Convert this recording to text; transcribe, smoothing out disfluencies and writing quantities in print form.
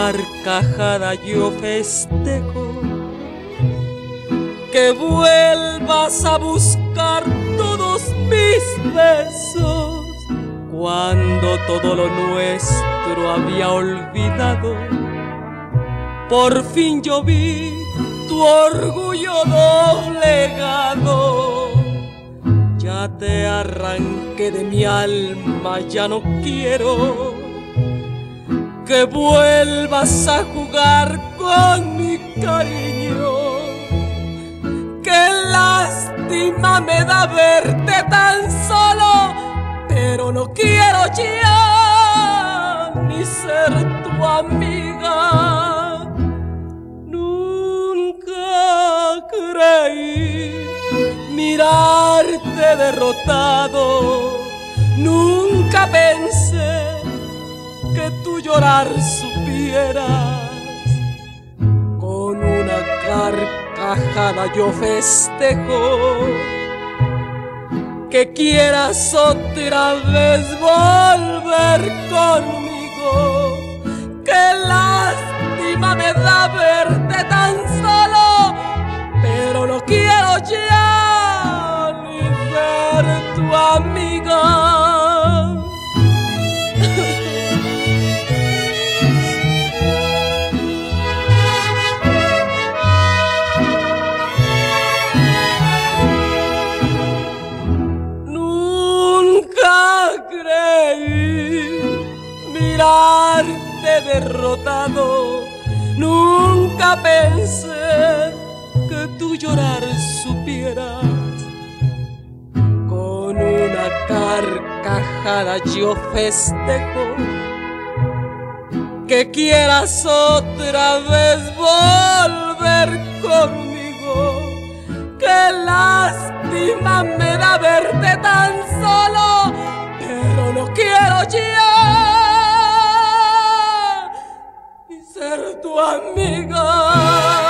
carcajada yo festejo que vuelvas a buscar todos mis besos cuando todo lo nuestro había olvidado. Por fin yo vi tu orgullo doblegado. Ya te arranqué de mi alma, ya no quiero que vuelvas a jugar con mi cariño. Qué lástima me da verte tan solo, pero no quiero ya ni ser tu amiga. Nunca creí mirarte derrotado, nunca pensé que tú llorar supieras. Con una carcajada yo festejo que quieras otra vez volver conmigo. Qué lástima me da verte tan solo, pero no quiero ya ni ser tu amiga. Mirarte derrotado, nunca pensé que tú llorar supieras. Con una carcajada yo festejo que quieras otra vez volver conmigo. Qué lástima me da verte tan solo, pero no quiero ya ni ser tu amiga.